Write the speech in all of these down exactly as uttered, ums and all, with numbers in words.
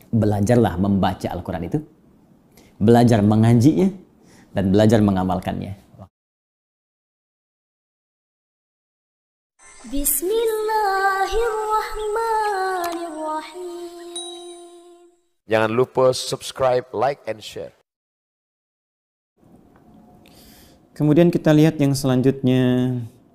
Belajarlah membaca Al-Quran itu, belajar mengajinya, dan belajar mengamalkannya. Bismillahirrahmanirrahim. Jangan lupa subscribe, like, and share. Kemudian kita lihat yang selanjutnya.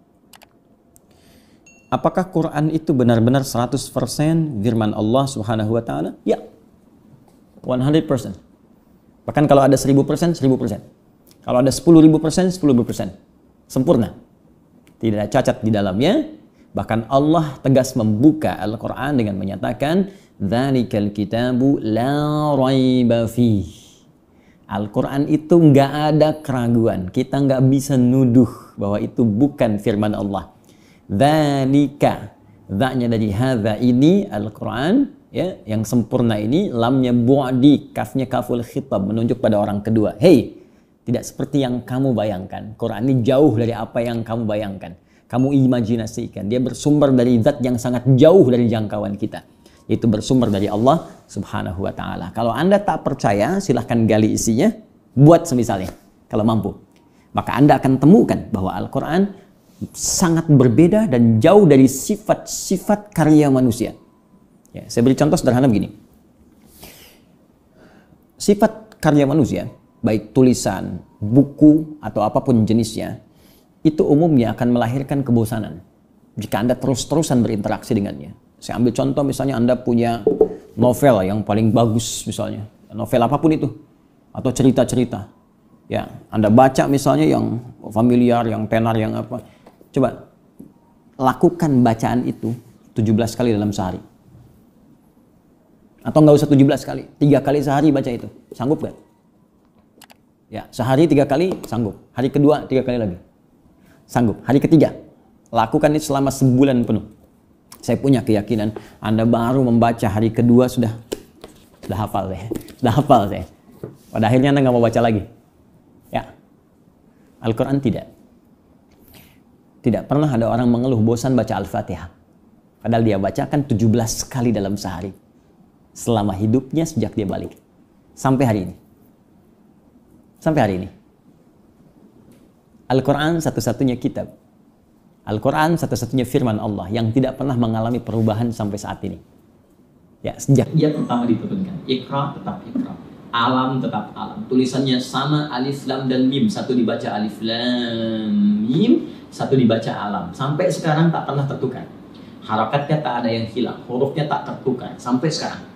Apakah Quran itu benar-benar seratus persen firman Allah Subhanahu wa taala? Ya. seratus persen. Bahkan kalau ada seribu persen, seribu persen. Kalau ada sepuluh ribu persen, sepuluh ribu persen. Sempurna. Tidak ada cacat di dalamnya. Bahkan Allah tegas membuka Al-Quran dengan menyatakan, "Dzalikal kitabu la raiba fih." Al-Quran itu nggak ada keraguan. Kita nggak bisa nuduh bahwa itu bukan firman Allah. Dzalika, dzanya dari hadza ini Al-Quran, ya, yang sempurna ini, lamnya bu'di, kafnya kaful khitab, menunjuk pada orang kedua. Hei, tidak seperti yang kamu bayangkan. Quran ini jauh dari apa yang kamu bayangkan. Kamu imajinasikan. Dia bersumber dari zat yang sangat jauh dari jangkauan kita. Itu bersumber dari Allah Subhanahu wa ta'ala. Kalau Anda tak percaya, silahkan gali isinya, buat semisalnya, kalau mampu. Maka Anda akan temukan bahwa Al-Quran sangat berbeda dan jauh dari sifat-sifat karya manusia. Ya, saya beri contoh sederhana begini. Sifat karya manusia, baik tulisan, buku, atau apapun jenisnya, itu umumnya akan melahirkan kebosanan jika Anda terus-terusan berinteraksi dengannya. Saya ambil contoh, misalnya Anda punya novel yang paling bagus, misalnya novel apapun itu, atau cerita-cerita, ya Anda baca misalnya yang familiar, yang tenar, yang apa, coba lakukan bacaan itu tujuh belas kali dalam sehari, atau nggak usah tujuh belas kali, tiga kali sehari baca itu, sanggup gak? Ya, sehari tiga kali sanggup, hari kedua tiga kali lagi sanggup, hari ketiga lakukan itu selama sebulan penuh. Saya punya keyakinan Anda baru membaca hari kedua sudah sudah hafal saya. Sudah hafal saya. Pada akhirnya Anda nggak mau baca lagi. Ya. Al-Quran tidak. Tidak pernah ada orang mengeluh bosan baca Al-Fatihah. Padahal dia bacakan tujuh belas kali dalam sehari. Selama hidupnya sejak dia balik. Sampai hari ini. Sampai hari ini. Al-Quran satu-satunya kitab. Al-Quran satu-satunya firman Allah yang tidak pernah mengalami perubahan sampai saat ini. Ya, sejak ia pertama diturunkan, Iqra tetap Iqra, Alam tetap Alam. Tulisannya sama, alif, lam, dan mim. Satu dibaca alif, lam, mim, satu dibaca alam. Sampai sekarang tak pernah tertukar. Harakatnya tak ada yang hilang, hurufnya tak tertukar sampai sekarang.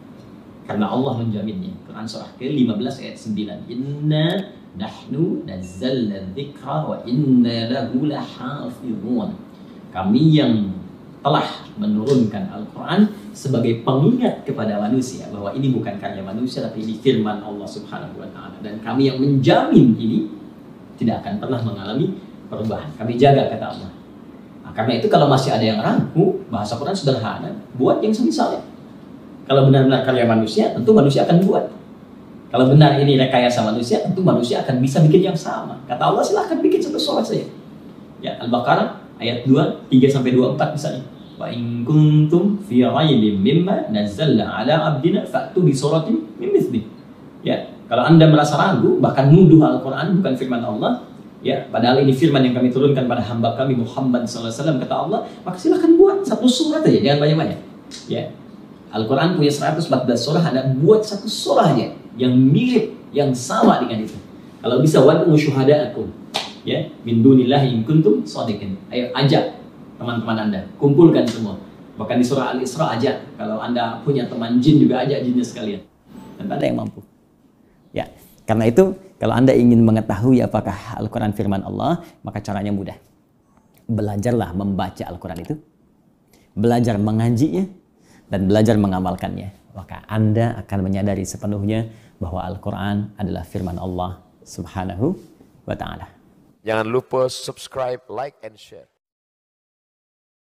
Karena Allah menjaminnya. Quran surah ke lima belas ayat sembilan. Inna nahnu nazzalna dzikra wa inna lahu lahafizun. Kami yang telah menurunkan Al-Quran sebagai pengingat kepada manusia bahwa ini bukan karya manusia tapi ini firman Allah Subhanahu wa ta'ala, dan kami yang menjamin ini tidak akan pernah mengalami perubahan. Kami jaga, kata Allah. Nah, karena itu kalau masih ada yang ragu, bahasa Quran sederhana, buat yang semisalnya. Kalau benar-benar karya manusia, tentu manusia akan buat. Kalau benar ini rekayasa manusia, tentu manusia akan bisa bikin yang sama. Kata Allah, silahkan bikin satu surat saja. Ya, Al-Baqarah ayat dua, tiga sampai dua puluh empat misalnya. Wa in kuntum fi raibin mimma nazzalna ala abdina fa'tu bi suratin min mithlihi. Ya, kalau Anda merasa ragu, bahkan nuduh Al-Quran bukan firman Allah, ya, padahal ini firman yang kami turunkan pada hamba kami Muhammad sallallahu alaihi wasallam, kata Allah, maka silahkan buat satu surat aja, jangan banyak-banyak. Ya. Al-Quran punya seratus empat belas surah, Anda buat satu surah aja yang mirip, yang sama dengan itu. Kalau bisa, wad'u syuhada'akum, ya, min dunillahi in kuntum shadiqin. Ayo ajak teman-teman Anda, kumpulkan semua. Bahkan di surah Al-Isra ajak, kalau Anda punya teman jin juga ajak jinnya sekalian. Dan ada yang mampu. Ya, karena itu kalau Anda ingin mengetahui apakah Al-Quran firman Allah, maka caranya mudah. Belajarlah membaca Al-Quran itu, belajar mengajinya, dan belajar mengamalkannya. Maka Anda akan menyadari sepenuhnya bahwa Al-Quran adalah firman Allah Subhanahu wa ta'ala. Jangan lupa subscribe, like, and share.